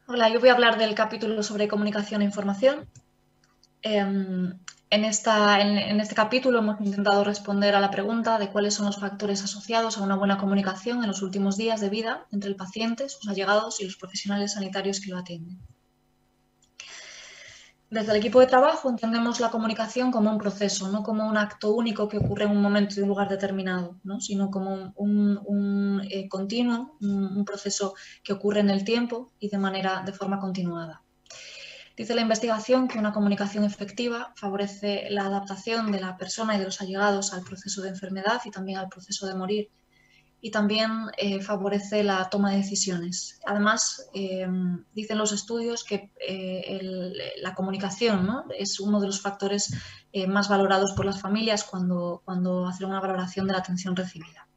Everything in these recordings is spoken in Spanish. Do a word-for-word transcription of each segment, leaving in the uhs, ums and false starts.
Hola, yo voy a hablar del capítulo sobre comunicación e información. Eh, en, esta, en, en este capítulo hemos intentado responder a la pregunta de cuáles son los factores asociados a una buena comunicación en los últimos días de vida entre el paciente, sus allegados y los profesionales sanitarios que lo atienden. Desde el equipo de trabajo entendemos la comunicación como un proceso, no como un acto único que ocurre en un momento y un lugar determinado, ¿no? Sino como un, un eh, continuo, un, un proceso que ocurre en el tiempo y de, manera, de forma continuada. Dice la investigación que una comunicación efectiva favorece la adaptación de la persona y de los allegados al proceso de enfermedad y también al proceso de morir, y también eh, favorece la toma de decisiones. Además, eh, dicen los estudios que eh, el, la comunicación, ¿no?, es uno de los factores eh, más valorados por las familias cuando, cuando hacen una valoración de la atención recibida.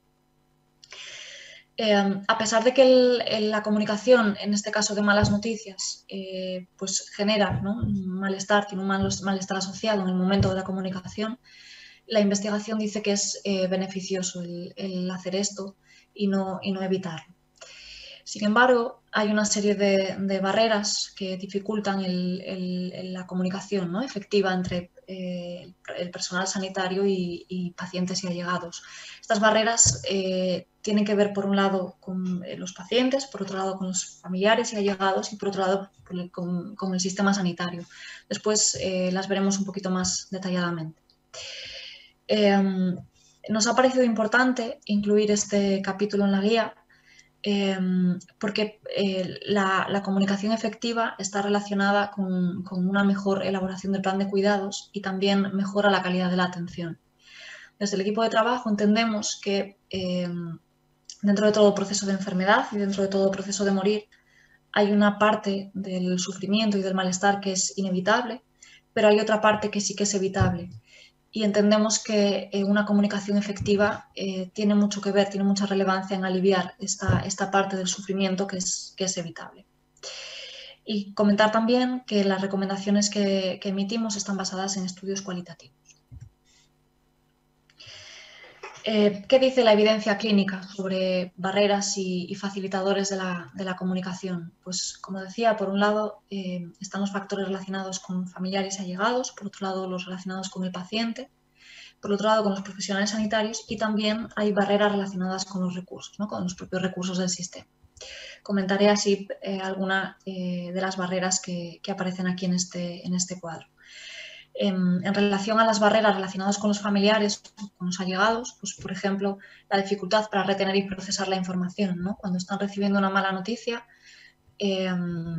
Eh, a pesar de que el, el, la comunicación, en este caso de malas noticias, eh, pues genera, ¿no?, un malestar, tiene un mal, malestar asociado en el momento de la comunicación, la investigación dice que es eh, beneficioso el, el, hacer esto y no, y no evitarlo. Sin embargo, hay una serie de, de barreras que dificultan el, el, la comunicación, ¿no?, efectiva entre eh, el personal sanitario y, y pacientes y allegados. Estas barreras eh, tienen que ver, por un lado, con los pacientes, por otro lado, con los familiares y allegados y, por otro lado, con, con el sistema sanitario. Después eh, las veremos un poquito más detalladamente. Eh, nos ha parecido importante incluir este capítulo en la guía eh, porque eh, la, la comunicación efectiva está relacionada con, con una mejor elaboración del plan de cuidados y también mejora la calidad de la atención. Desde el equipo de trabajo entendemos que eh, dentro de todo proceso de enfermedad y dentro de todo proceso de morir hay una parte del sufrimiento y del malestar que es inevitable, pero hay otra parte que sí que es evitable. Y entendemos que eh, una comunicación efectiva eh, tiene mucho que ver, tiene mucha relevancia en aliviar esta, esta parte del sufrimiento que es, que es evitable. Y comentar también que las recomendaciones que, que emitimos están basadas en estudios cualitativos. Eh, ¿Qué dice la evidencia clínica sobre barreras y, y facilitadores de la, de la, comunicación? Pues, como decía, por un lado eh, están los factores relacionados con familiares y allegados, por otro lado los relacionados con el paciente, por otro lado con los profesionales sanitarios, y también hay barreras relacionadas con los recursos, ¿no?, con los propios recursos del sistema. Comentaré así eh, algunas eh, de las barreras que, que aparecen aquí en este, en este cuadro. En, en relación a las barreras relacionadas con los familiares, con los allegados, pues, por ejemplo, la dificultad para retener y procesar la información, ¿no? Cuando están recibiendo una mala noticia, eh,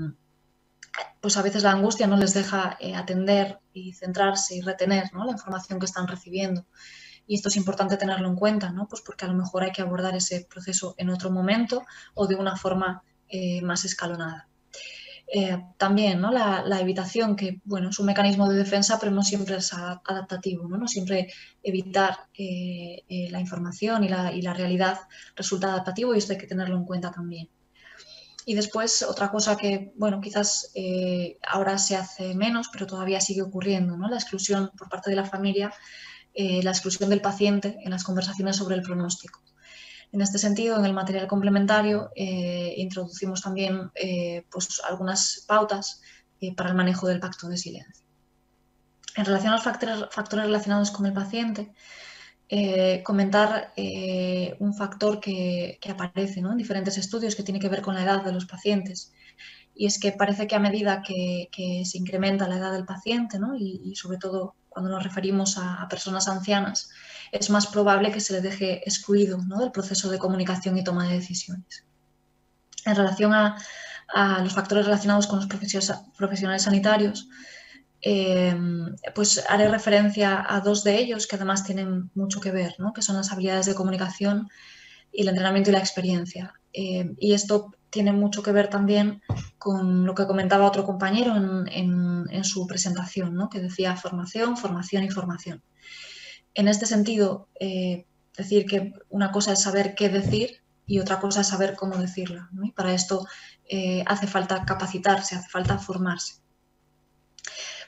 pues a veces la angustia no les deja eh, atender y centrarse y retener, ¿no?, la información que están recibiendo. Y esto es importante tenerlo en cuenta, ¿no?, pues porque a lo mejor hay que abordar ese proceso en otro momento o de una forma eh, más escalonada. Eh, también, ¿no?, la, la evitación, que bueno, es un mecanismo de defensa, pero no siempre es adaptativo, no, no siempre evitar eh, eh, la información y la, y la realidad resulta adaptativo, y esto hay que tenerlo en cuenta también. Y después, otra cosa que, bueno, quizás eh, ahora se hace menos, pero todavía sigue ocurriendo, ¿no?, la exclusión por parte de la familia, eh, la exclusión del paciente en las conversaciones sobre el pronóstico. En este sentido, en el material complementario eh, introducimos también eh, pues, algunas pautas eh, para el manejo del pacto de silencio. En relación a los factores, factores relacionados con el paciente, eh, comentar eh, un factor que, que aparece, ¿no?, en diferentes estudios, que tiene que ver con la edad de los pacientes. Y es que parece que a medida que, que se incrementa la edad del paciente, ¿no?, y, y sobre todo cuando nos referimos a, a personas ancianas, es más probable que se le deje excluido, ¿no?, del proceso de comunicación y toma de decisiones. En relación a, a los factores relacionados con los profesionales sanitarios, eh, pues haré referencia a dos de ellos que además tienen mucho que ver, ¿no?, que son las habilidades de comunicación y el entrenamiento y la experiencia. Eh, y esto tiene mucho que ver también con lo que comentaba otro compañero en, en, en su presentación, ¿no?, que decía formación, formación y formación. En este sentido, eh, decir que una cosa es saber qué decir y otra cosa es saber cómo decirla, ¿no? Y para esto eh, hace falta capacitarse, hace falta formarse.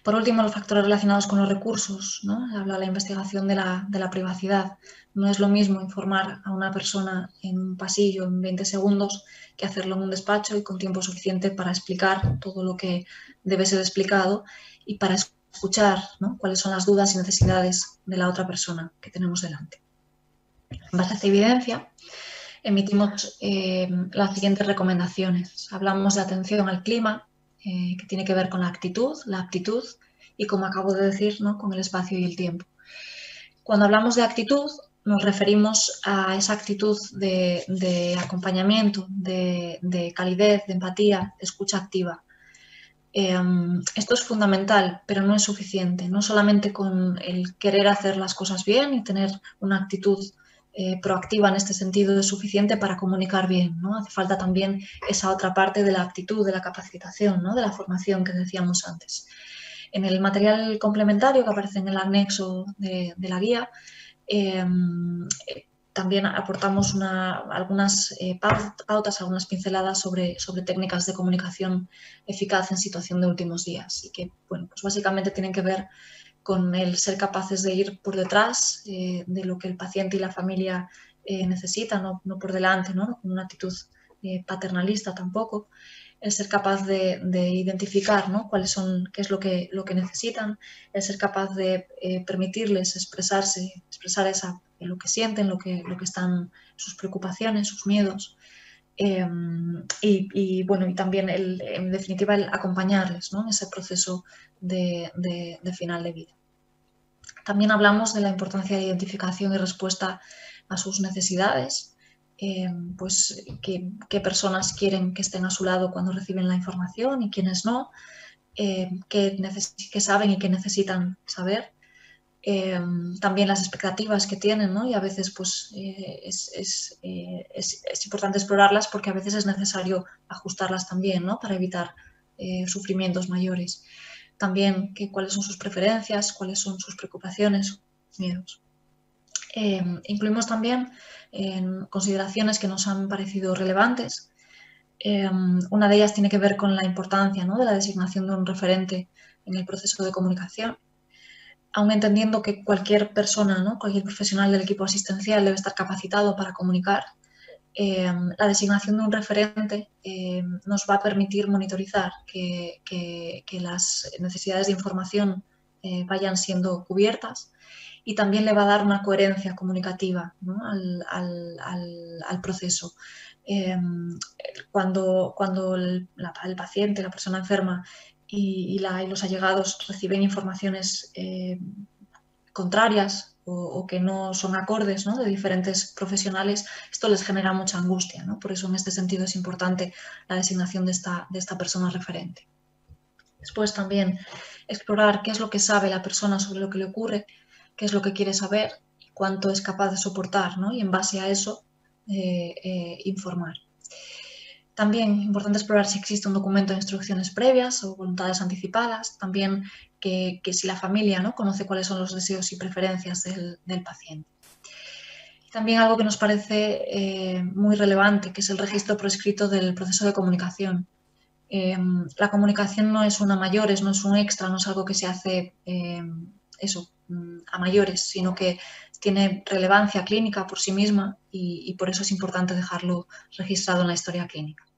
Por último, los factores relacionados con los recursos, ¿no? Habla la investigación de la, de la privacidad. No es lo mismo informar a una persona en un pasillo en veinte segundos que hacerlo en un despacho y con tiempo suficiente para explicar todo lo que debe ser explicado y para escuchar, ¿no?, cuáles son las dudas y necesidades de la otra persona que tenemos delante. En base a esta evidencia, emitimos eh, las siguientes recomendaciones. Hablamos de atención al clima, eh, que tiene que ver con la actitud, la aptitud y, como acabo de decir, ¿no?, con el espacio y el tiempo. Cuando hablamos de actitud, nos referimos a esa actitud de, de acompañamiento, de, de calidez, de empatía, de escucha activa. Eh, esto es fundamental, pero no es suficiente. No solamente con el querer hacer las cosas bien y tener una actitud eh, proactiva en este sentido es suficiente para comunicar bien, ¿no? Hace falta también esa otra parte de la actitud, de la capacitación, ¿no?, de la formación que decíamos antes. En el material complementario que aparece en el anexo de, de la guía, eh, también aportamos una, algunas eh, pautas, algunas pinceladas sobre, sobre técnicas de comunicación eficaz en situación de últimos días y que, bueno, pues básicamente tienen que ver con el ser capaces de ir por detrás eh, de lo que el paciente y la familia eh, necesitan, no, no por delante, ¿no?, con una actitud eh, paternalista tampoco. El ser capaz de, de identificar, ¿no?, cuáles son, qué es lo que, lo que necesitan, el ser capaz de eh, permitirles expresarse, expresar esa, lo que sienten, lo que, lo que están, sus preocupaciones, sus miedos, eh, y, y, bueno, y también, el, en definitiva, el acompañarles, ¿no?, en ese proceso de, de, de final de vida. También hablamos de la importancia de identificación y respuesta a sus necesidades. Eh, pues qué, qué personas quieren que estén a su lado cuando reciben la información y quiénes no, eh, qué, qué saben y qué necesitan saber, eh, también las expectativas que tienen, ¿no? Y a veces pues eh, es, es, eh, es, es importante explorarlas porque a veces es necesario ajustarlas también, ¿no?, para evitar eh, sufrimientos mayores. También que, cuáles son sus preferencias, cuáles son sus preocupaciones, sus miedos. Eh, incluimos también eh, consideraciones que nos han parecido relevantes. Eh, una de ellas tiene que ver con la importancia, ¿no?, de la designación de un referente en el proceso de comunicación, aun entendiendo que cualquier persona, ¿no?, cualquier profesional del equipo asistencial debe estar capacitado para comunicar. Eh, la designación de un referente eh, nos va a permitir monitorizar que, que, que las necesidades de información eh, vayan siendo cubiertas y también le va a dar una coherencia comunicativa, ¿no?, al, al, al, al proceso. Eh, cuando cuando el, la, el paciente, la persona enferma y, y, la, y los allegados reciben informaciones eh, contrarias o, o que no son acordes, ¿no?, de diferentes profesionales, esto les genera mucha angustia, ¿no? Por eso, en este sentido, es importante la designación de esta, de esta persona referente. Después también explorar qué es lo que sabe la persona sobre lo que le ocurre, qué es lo que quiere saber, cuánto es capaz de soportar, ¿no?, y en base a eso eh, eh, informar. También es importante explorar si existe un documento de instrucciones previas o voluntades anticipadas, también que, que si la familia, ¿no?, conoce cuáles son los deseos y preferencias del, del paciente. También algo que nos parece eh, muy relevante, que es el registro prescrito del proceso de comunicación. Eh, la comunicación no es una mayores, no es un extra, no es algo que se hace eh, eso, a mayores, sino que tiene relevancia clínica por sí misma y, y por eso es importante dejarlo registrado en la historia clínica.